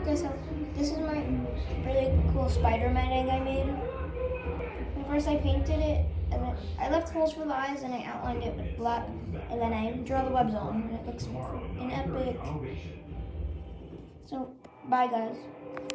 Okay, so this is my really cool Spider-Man egg I made. And first I painted it, and then I left holes for the eyes, and I outlined it with black, and then I draw the webs on, and it looks an epic. So, bye guys.